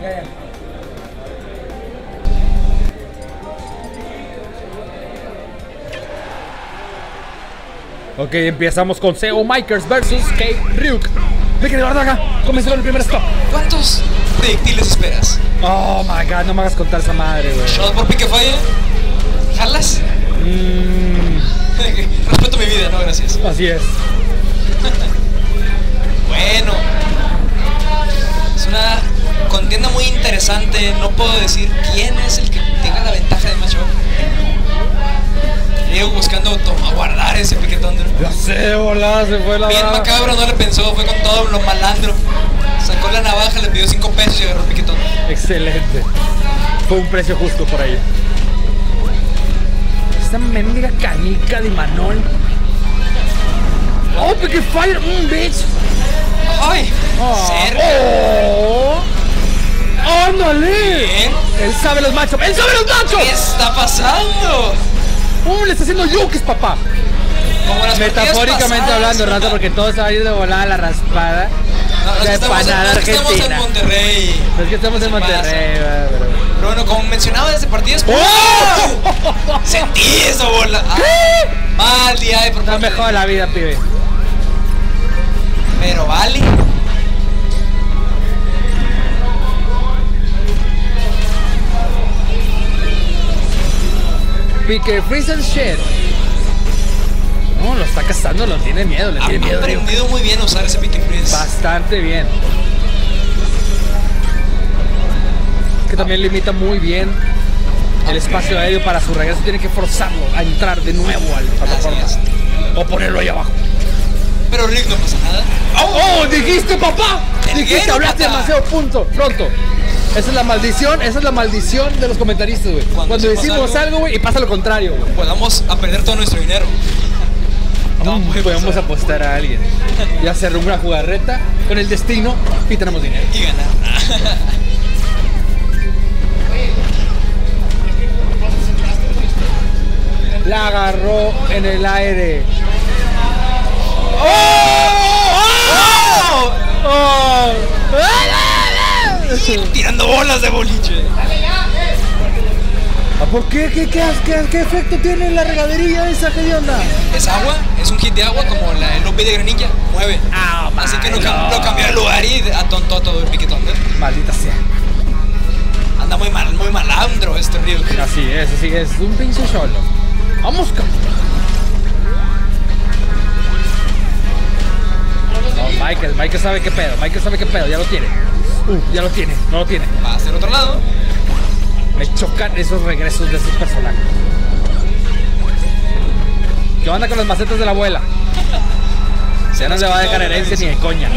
Ya. Ok, empezamos con CO Mikers versus K-Ryuk. Mi querido Ardaga, comenzó el primer stop. ¿Cuántos proyectiles esperas? Oh my god, no me hagas contar esa madre, güey. ¿Shot por pique falla? ¿Jalas? Respeto mi vida, no, gracias. Así es. Bueno, es una contienda muy interesante. No puedo decir quién es el que tenga la ventaja de matchup. Llego buscando guardar ese piquetón. Ya sé, volada, se fue la Bien bala. macabro, no le pensó, fue con todo lo malandro. Sacó la navaja, le pidió 5 pesos y agarró el piquetón. Excelente. Fue un precio justo por ahí. Esta mendiga canica de Manol. Oh, Pique Fire, bitch. ¡Ay! Cerca. ¡Oh! ¡Ándale! Bien. Él sabe los machos. ¡Él sabe los machos! ¿Qué está pasando? Le está haciendo yukis, papá. Como las Metafóricamente partidas hablando, pasadas. rato, porque todo se va a ir de volada a la raspada. No, de empanada no es que estamos en argentina. Monterrey. No es que estamos en ¿Qué pasa? Monterrey, ¿verdad? Pero bueno, como mencionaba desde partidas. ¡Oh! Sentí esa bola. Mal día de por Está parte mejor de- la vida, pibe. Pero vale. Pique freeze and shit. No, lo está cazando, lo tiene miedo, le Ha tiene miedo. Ryuk. aprendido muy bien a usar ese pique freeze. Bastante bien. Es que también limita muy bien el espacio aéreo para su regreso. Tiene que forzarlo a entrar de nuevo al plataforma. Así O ponerlo ahí abajo. Pero Rick no pasa nada. ¡Oh! ¡Dijiste, papá! El Dijiste, guerrero, hablaste papá. demasiado pronto. Esa es la maldición de los comentaristas, güey. Cuando decimos decimos algo, güey, y pasa lo contrario, güey. Podamos a perder todo nuestro dinero. No puede Podemos pasar. apostar a alguien. Y hacer una jugarreta con el destino y tenemos dinero. Y ganar. La agarró en el aire. ¡Oh! ¡Oh! Tirando bolas de boliche. ¿Por qué? ¿Qué efecto tiene la regadería esa? ¿Qué onda? Es agua, es un hit de agua como el OP de Granilla. Mueve. Ah, Así que lo no. cambió de lugar y atontó todo el piquetón. Maldita sea. Anda muy malandro este Ryuk. Así es un pinche solo. Vamos, no, Michael sabe qué pedo, ya lo tiene. Ya lo tiene, no lo tiene. Va hacia el otro lado. Me chocan esos regresos de esos personajes. ¿Qué onda con las macetas de la abuela? Ya no le va a dejar herencia ni de coña.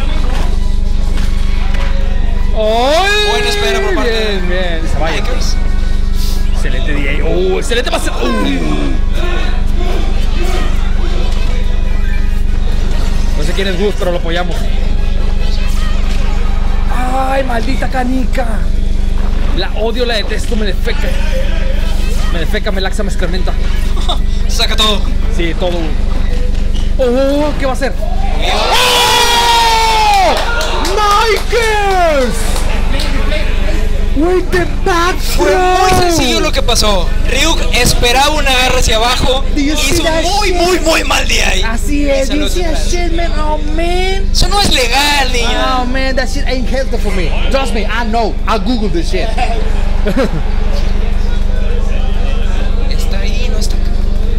¡Ay! Buena espera por parte de Bien. Se vaya. Mikers. Excelente DJ. Excelente pase. No sé quién es Gus, pero lo apoyamos. ¡Ay, maldita canica! La odio, la detesto, me defeca. Me laxa, me excrementa. Saca todo. Sí, todo. ¡Oh! ¿Qué va a hacer? ¡Oh! ¡Mikers! With the back Fue muy sencillo lo que pasó. Ryuk esperaba una garra hacia abajo. Do you see Hizo that muy, shit? muy mal día ahí. Así es, Y se you lo see that hizo shit, man? Oh, man. Eso no es legal, niña. Oh, man, that shit ain't healthy for me. Trust me, I know. I Googled this shit. Está ahí, no está acá.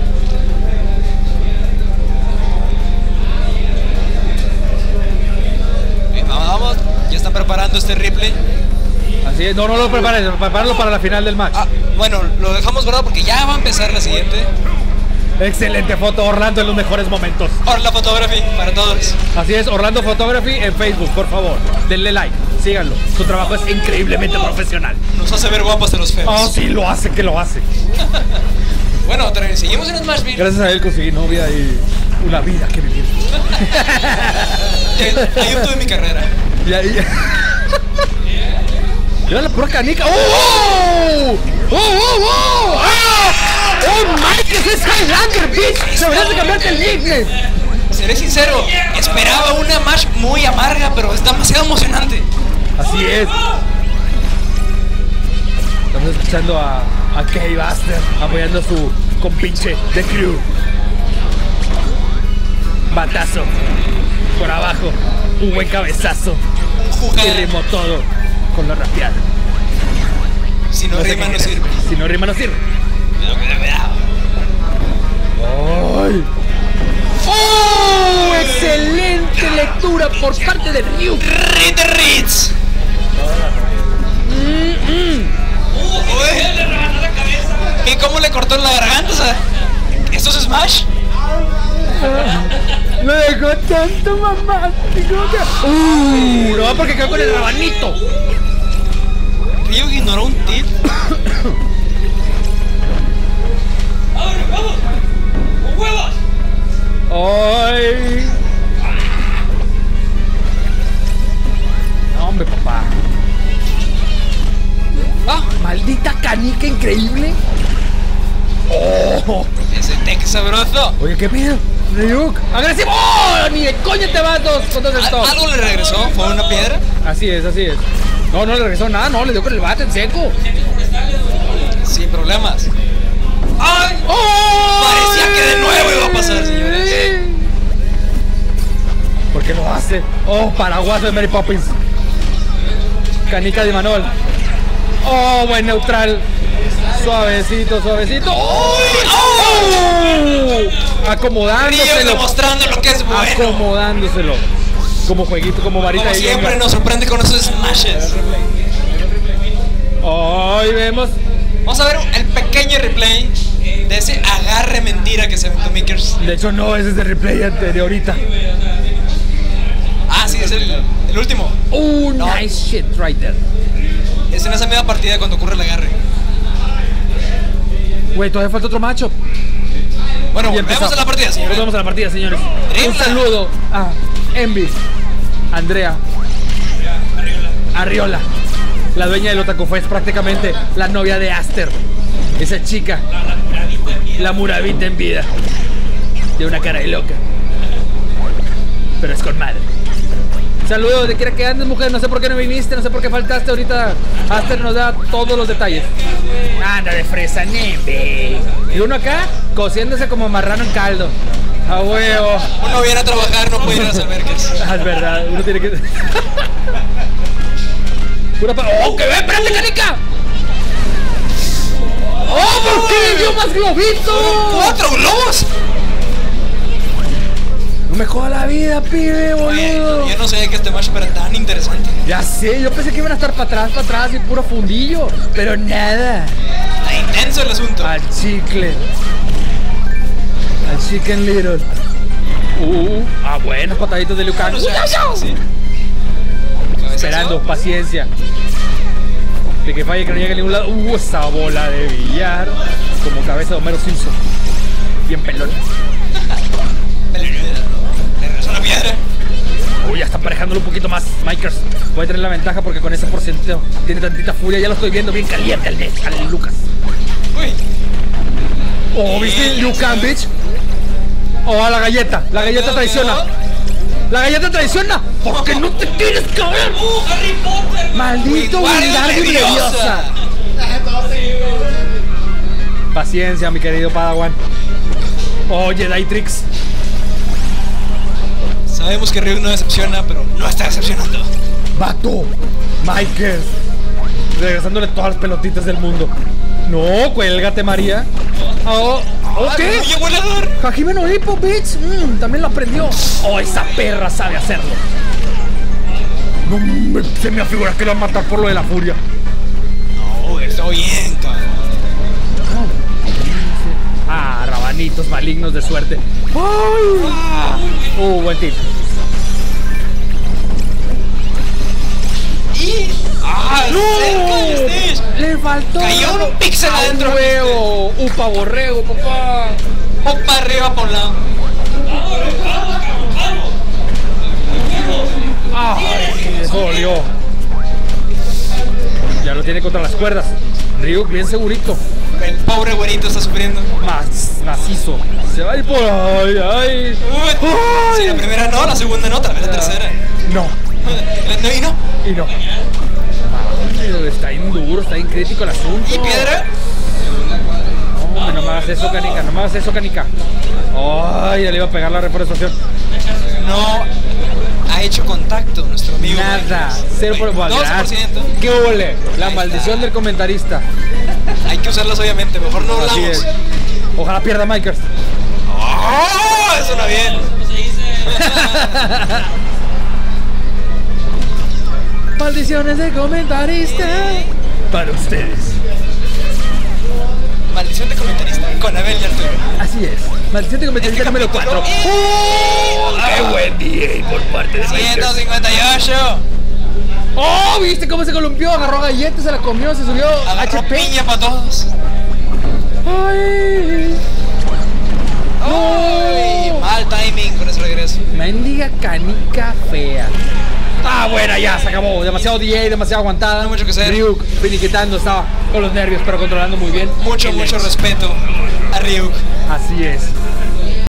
Bien, vamos. Ya están preparando este replay. Así es, no lo prepares, prepáralo para la final del match. Bueno, lo dejamos guardado porque ya va a empezar la siguiente. Excelente foto, Orlando en los mejores momentos. Ahora la photography para todos. Así es, Orlando Photography en Facebook, por favor. Denle like, síganlo. Su trabajo es increíblemente profesional. Nos hace ver guapos de los feos. Oh, sí, lo hace, que lo hace. Bueno, seguimos en Smashville. Gracias a él conseguí novia y una vida que vivir. Ahí obtuve mi carrera. Y ahí... Mira la pura canica. ¡Oh! ¡Oh! ¡Oh! ¡Oh! ¡Ah! ¡Oh, Mike! ¡Es Highlander, bitch! ¡Deberías de cambiarte el nickname! Seré sincero, esperaba una match muy amarga, pero es demasiado emocionante. Así es. escuchando a K-Buster apoyando a su compinche de crew. Batazo por abajo, un buen cabezazo y rimó todo con la rapeada. Si no rima no sirve. Si no rima no sirve. Cuidado. ¡Ay! ¡Oh! ¡Excelente lectura por parte de Ryuk! Ritz. ¿Y cómo le cortó la garganta? O sea, ¿esto es Smash? Me dejó tanto mamá. No, porque quedó con el rabanito. Ryuk ignoró un tip. ¡Vamos! ¡Con huevos! ¡Ay! No, hombre, papá. ¡Ah! ¡Maldita canica increíble! ¡Oh! Ese tech sabroso. Oye, ¿qué pedo? Ryuk, agresivo. ¡Oh! Ni de coña te vas dos contra el stop. ¿Algo le regresó? ¿Fue una piedra? Así es, así es. No, no le regresó nada, no, le dio con el bate en seco. Sin problemas. ¡Ay! ¡Oh! Parecía que de nuevo iba a pasar, señores. ¿Por qué lo hace? Oh, paraguaso de Mary Poppins. Canica de Manol. Oh, buen neutral. Suavecito, suavecito. ¡Oh! ¡Oh! Acomodándoselo. Demostrando lo que es bueno. Acomodándoselo. Como jueguito, como varita Como de siempre yenga. nos sorprende con esos smashes. Hoy vemos. Vamos a ver el pequeño replay de ese agarre mentira que se aventó Makers. De hecho, no, ese es el replay de ahorita. Ah, sí, es el último. No. Nice shit right there. Es en esa misma partida cuando ocurre el agarre. Güey, todavía falta otro macho. Bueno, Y volvemos empezamos. a la partida, señores. Volvemos a la partida, señores. Un Dribla. saludo a Envy, Andrea, Arriola, la dueña del Otaku. Es prácticamente la novia de Aster. Esa chica, la Muravita en vida. De una cara de loca, pero es con madre. Saludos, de quiera que andes, mujer. No sé por qué no viniste, no sé por qué faltaste. Ahorita Aster nos da todos los detalles. Anda de fresa, neve. Y uno acá, cociéndose como marrano en caldo. A huevo. Uno viene a trabajar, no puede ir a las albercas. Ah, es verdad, uno tiene que... Pura pa... ¡Oh, que ve! ¡Espérate, canica! ¡Oh, por qué le dio más globitos! ¡4 globos! No me joda la vida, pibe, boludo. Yo no sabía que este match era tan interesante. Ya sé, yo pensé que iban a estar para atrás y puro fundillo. Pero nada. Está intenso el asunto. Al chicle. Al chicken little. Buenos pataditos de Lucan. No sé, sí. Esperando, paciencia. De que falle, que no llegue a ningún lado. Esa bola de billar. Como cabeza de Homero Simpson. Bien pelón. Le regresó la piedra. Ya está emparejándolo un poquito más. Mikers puede tener la ventaja porque con ese porcentaje tiene tantita furia. Ya lo estoy viendo bien caliente al Lucas. Uy. Oh, ¿viste? Lucan, bitch. Oh, a la galleta. La galleta traiciona. La galleta traiciona. Porque no te tienes que ver. Harry Potter. Maldito Wingardium Leviosa. Paciencia, mi querido Padawan. Oh, Jedi Tricks. Sabemos que Ryuk no decepciona, pero no está decepcionando. Vato. Mikers. Regresándole todas las pelotitas del mundo. No, cuélgate, María. Oh, ¿qué? ¿No llegó el agarre? Hajime no Hippo, bitch. También lo aprendió. Oh, esa perra sabe hacerlo. No, se me afigura que lo va a matar por lo de la furia. No, está bien, cabrón. Rabanitos malignos de suerte. ¡Ay! Buen tip. Y... ¡ah! ¡No! ¡Cerca del stage! Le faltó. Cayó un píxel adentro. ¡Huevo! ¡Upa borrego, papá! O para arriba, por un lado. ¡Ay! Eso dolió. Ya lo tiene contra las cuerdas. Ryuk bien segurito. El pobre güerito está sufriendo. Macizo. Se va a ir por... ¡Ay, ay! Si la primera no, la segunda no, tal vez la tercera. No. No, y no. Y no. Está bien duro, está bien crítico el asunto. ¿Y piedra? No, no me hagas eso, canica, no me hagas eso, canica. Ay, ya le iba a pegar la reforestación. No ha hecho contacto nuestro amigo. Nada, 0%. 12%. ¿Qué huele? La Ahí maldición está. del comentarista. Hay que usarlas obviamente, mejor no Así hablamos. es. Ojalá pierda Mikers. ¡Oh! Eso suena bien. Maldiciones de comentarista para ustedes. Maldición de comentarista con Abel y Arturo. Así es. Maldición de comentarista Este número 4. capítulo- ¡Qué buen DA por parte de Mikers! 158. ¡Oh! ¿Viste cómo se columpió? Agarró galletas, se la comió, se subió Agarró HP. piña para todos. ¡Ay! Ay, ¡No! mal timing con ese regreso. Mendiga canica fea. Ah, buena, ya se acabó. Demasiado DA, demasiado aguantada. No mucho que hacer. Ryuk finiquitando, estaba con los nervios, pero controlando muy bien. Mucho El ex. respeto a Ryuk. Así es.